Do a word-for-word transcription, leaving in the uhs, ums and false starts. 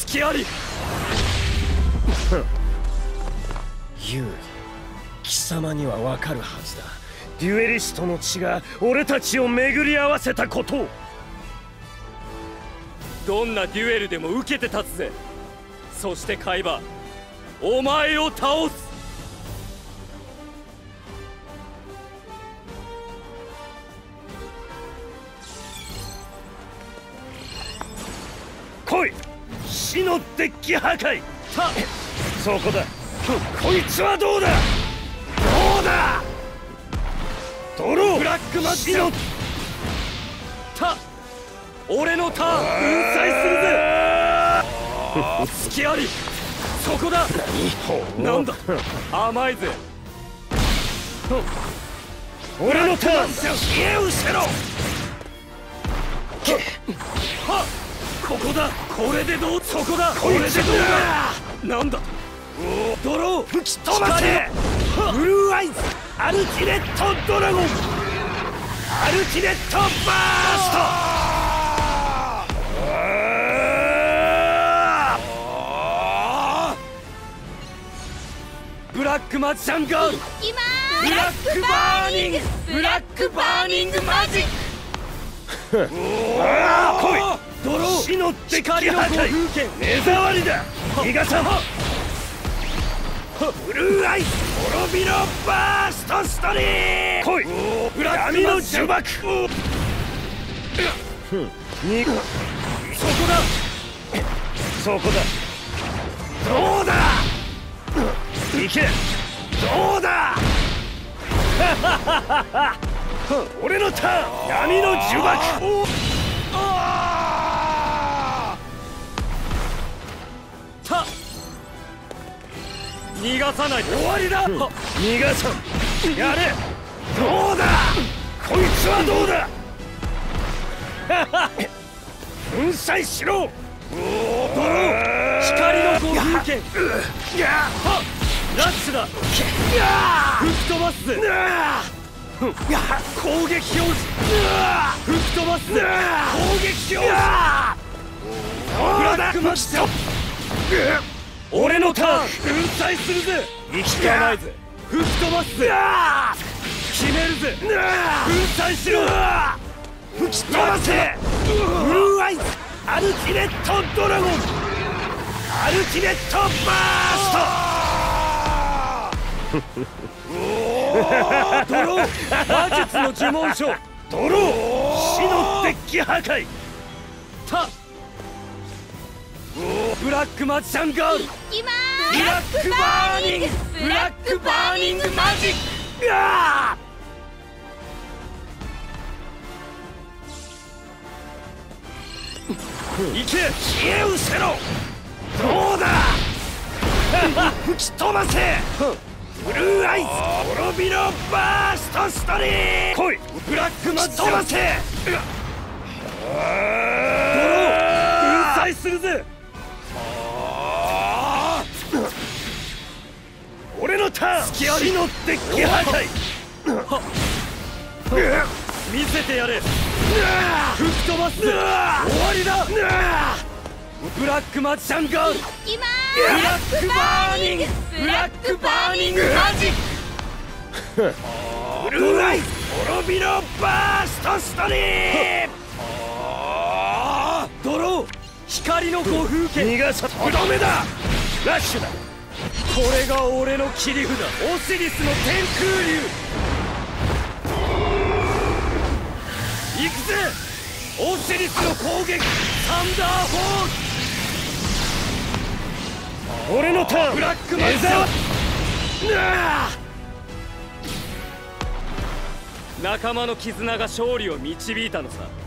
隙あり。 優位、貴様にはわかるはずだ。デュエリストの血が俺たちを巡り合わせたことを。 どんなデュエルでも受けて立つぜ。そして海馬、お前を倒す。 来い、死のデッキ破壊。たそこだ。こいつはどうだ。どうだ。ドローブラックマッチのた俺のターン粉砕するぜ。隙あり。そこだ。なんだ甘いぜ。 俺のターン消え失せろ。 はっここだ。これでどう。そこだ。これでどうだ。なんだ泥を吹き飛ばせ。ブルーアイズアルティネットドラゴン。アルティネットバースト。ブラックマジシャンガール。ブラックバーニング。ブラックバーニングマジック。 ああ来い。 ドロー死のデッキ破壊。目障りだ。逃がさん。 ブルーアイズ滅びのバーストストリー。 来い。闇の呪縛。にそこだ。 そこだ。 どうだ。 行け。 どうだ。 俺のターン闇の呪縛。 た逃がさない。終わりだ。 逃がさん。やれ。 どうだ。 こいつはどうだ。粉砕しろ。 ドロー光の五風剣。ラッシュだ。吹き飛ばす。攻撃表示。吹き飛ばす。攻撃表示。ブラックマジシャン。俺のターン粉砕するぜ。 生きがないぜ。吹き飛ばすぜ。決めるぜ。粉砕しろ。 吹き飛ばせ。ブルーアイズアルティネットドラゴン。アルティネットバースト。 ドロー魔術の呪文書。 ドロー死のデッキ破壊。 たブラックマジシャンガール。ブラックバーニング。ブラックバーニングマジック。 行け。消え失せろ。どうだ。吹き飛ばせ。ブルーアイズ滅びのバーストストリー。来い。 ブラックマジシャン。 飛ばせ。 ドロー粉砕するぜ。 俺のターン死のデッキ破壊。 見せてやれ。吹き飛ばす。終わりだ。ブラックマジシャンガール。ブラックバーニング。ブラックバーニングマジック。 ブルーアイズ滅びのバーストストリーム。 ドロー光の五風剣。 逃がさ。とどめだ。ラッシュだ。 これが俺の切り札。オシリスの天空竜。行くぜ。オシリスの攻撃。サンダーフォール。 俺のターン。 ブラックマジシャン。仲間の絆が勝利を導いたのさ。